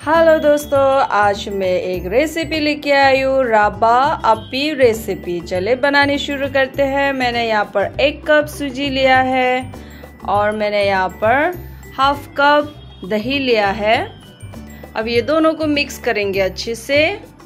Hello दोस्तों, आज मैं एक रेसिपी लेके आई हूँ, रवा अप्पी रेसिपी। चले बनानी शुरू करते हैं। मैंने यहाँ पर 1 कप सूजी लिया है और मैंने यहाँ पर हाफ कप दही लिया है। अब ये दोनों को मिक्स करेंगे अच्छे से।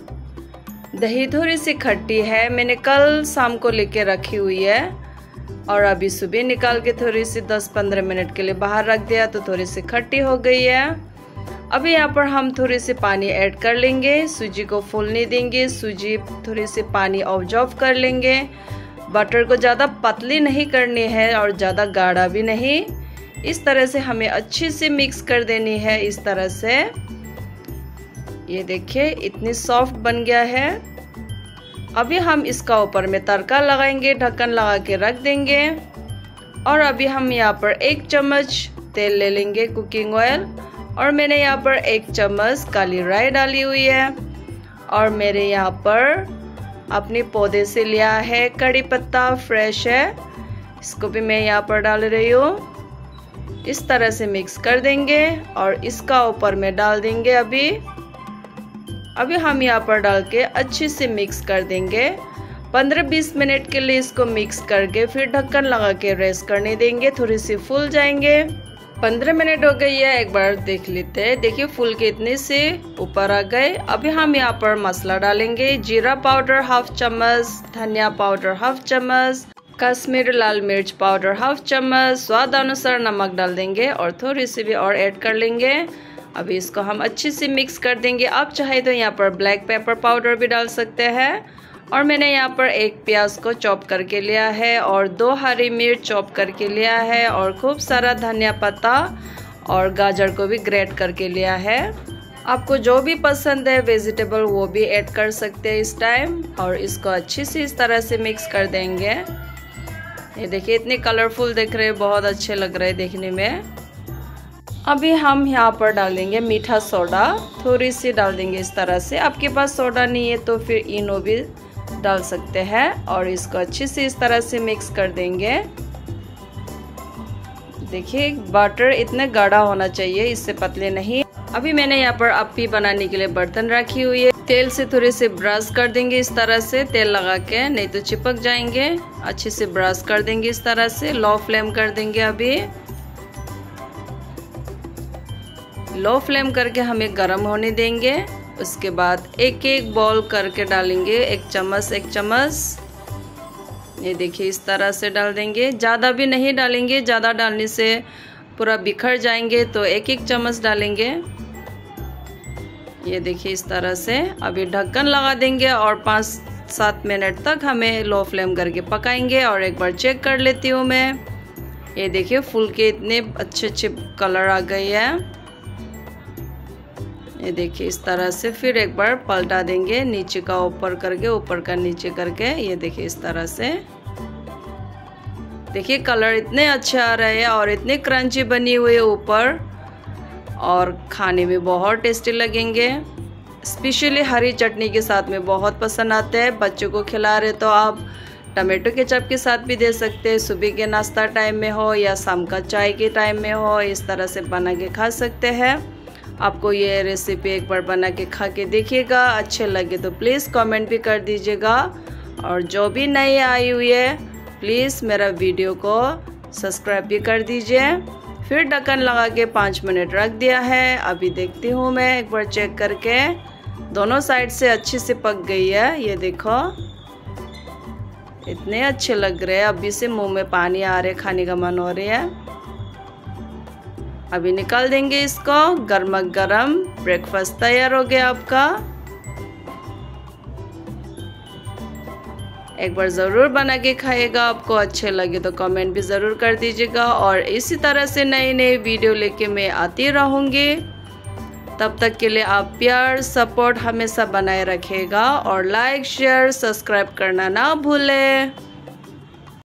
दही थोड़ी सी खट्टी है, मैंने कल शाम को लेके रखी हुई है और अभी सुबह निकाल के थोड़ी सी 10-15 मिनट के लिए बाहर रख दिया तो थोड़ी सी खट्टी हो गई है। अभी यहाँ पर हम थोड़ी सी पानी ऐड कर लेंगे, सूजी को फूलने देंगे। सूजी थोड़ी सी पानी ऑब्जॉर्व कर लेंगे। बटर को ज़्यादा पतली नहीं करनी है और ज़्यादा गाढ़ा भी नहीं। इस तरह से हमें अच्छे से मिक्स कर देनी है। इस तरह से ये देखिए इतनी सॉफ्ट बन गया है। अभी हम इसका ऊपर में तड़का लगाएंगे, ढक्कन लगा के रख देंगे। और अभी हम यहाँ पर 1 चम्मच तेल ले लेंगे, कुकिंग ऑयल। और मैंने यहाँ पर 1 चम्मच काली राई डाली हुई है। और मेरे यहाँ पर अपने पौधे से लिया है कड़ी पत्ता, फ्रेश है, इसको भी मैं यहाँ पर डाल रही हूँ। इस तरह से मिक्स कर देंगे और इसका ऊपर में डाल देंगे। अभी हम यहाँ पर डाल के अच्छे से मिक्स कर देंगे। 15-20 मिनट के लिए इसको मिक्स करके फिर ढक्कन लगा के रेस्ट करने देंगे, थोड़ी सी फूल जाएंगे। 15 मिनट हो गई है, एक बार देख लेते हैं। देखिए फूल के इतने से ऊपर आ गए। अभी हम यहाँ पर मसाला डालेंगे। जीरा पाउडर हाफ चम्मच, धनिया पाउडर हाफ चम्मच, कश्मीरी लाल मिर्च पाउडर हाफ चम्मच, स्वाद अनुसार नमक डाल देंगे और थोड़ी सी भी और ऐड कर लेंगे। अभी इसको हम अच्छे से मिक्स कर देंगे। आप चाहे तो यहाँ पर ब्लैक पेपर पाउडर भी डाल सकते हैं। और मैंने यहाँ पर 1 प्याज को चॉप करके लिया है और 2 हरी मिर्च चॉप करके लिया है और खूब सारा धनिया पत्ता और गाजर को भी ग्रेट करके लिया है। आपको जो भी पसंद है वेजिटेबल वो भी ऐड कर सकते हैं इस टाइम। और इसको अच्छे से इस तरह से मिक्स कर देंगे। ये देखिए इतने कलरफुल दिख रहे हैं, बहुत अच्छे लग रहे हैं देखने में। अभी हम यहाँ पर डालेंगे मीठा सोडा, थोड़ी सी डाल देंगे इस तरह से। आपके पास सोडा नहीं है तो फिर इनो भी डाल सकते हैं। और इसको अच्छे से इस तरह से मिक्स कर देंगे। देखिए बटर इतना गाढ़ा होना चाहिए, इससे पतले नहीं। अभी मैंने यहाँ पर अप्पी बनाने के लिए बर्तन रखी हुई है। तेल से थोड़े से ब्रश कर देंगे इस तरह से, तेल लगा के, नहीं तो चिपक जाएंगे। अच्छे से ब्रश कर देंगे इस तरह से। लो फ्लेम कर देंगे। अभी लो फ्लेम करके हमें गर्म होने देंगे। उसके बाद एक बॉल करके डालेंगे, 1 चम्मच। ये देखिए इस तरह से डाल देंगे। ज़्यादा भी नहीं डालेंगे, ज़्यादा डालने से पूरा बिखर जाएंगे, तो 1 चम्मच डालेंगे। ये देखिए इस तरह से। अभी ढक्कन लगा देंगे और 5-7 मिनट तक हमें लो फ्लेम करके पकाएंगे। और एक बार चेक कर लेती हूँ मैं। ये देखिए फूल के इतने अच्छे कलर आ गए हैं। ये देखिए इस तरह से फिर एक बार पलटा देंगे, नीचे का ऊपर करके, ऊपर का नीचे करके। ये देखिए इस तरह से। देखिए कलर इतने अच्छे आ रहे हैं और इतने क्रंची बनी हुई है ऊपर, और खाने में बहुत टेस्टी लगेंगे। स्पेशली हरी चटनी के साथ में बहुत पसंद आते हैं। बच्चों को खिला रहे तो आप टमाटो केचप के साथ भी दे सकते हैं। सुबह के नाश्ता टाइम में हो या शाम का चाय के टाइम में हो, इस तरह से बना के खा सकते हैं। आपको ये रेसिपी एक बार बना के खा के देखिएगा। अच्छे लगे तो प्लीज़ कमेंट भी कर दीजिएगा। और जो भी नई आई हुई है प्लीज़ मेरा वीडियो को सब्सक्राइब भी कर दीजिए। फिर ढक्कन लगा के 5 मिनट रख दिया है। अभी देखती हूँ मैं एक बार चेक करके। दोनों साइड से अच्छे से पक गई है। ये देखो इतने अच्छे लग रहे हैं, अभी से मुंह में पानी आ रहे, खाने का मन हो रहा है। अभी निकाल देंगे इसको। गर्मा गर्म ब्रेकफास्ट तैयार हो गया आपका। एक बार ज़रूर बना के खाइएगा। आपको अच्छे लगे तो कमेंट भी ज़रूर कर दीजिएगा। और इसी तरह से नई वीडियो लेके मैं आती रहूँगी। तब तक के लिए आप प्यार सपोर्ट हमेशा बनाए रखिएगा और लाइक शेयर सब्सक्राइब करना ना भूलें।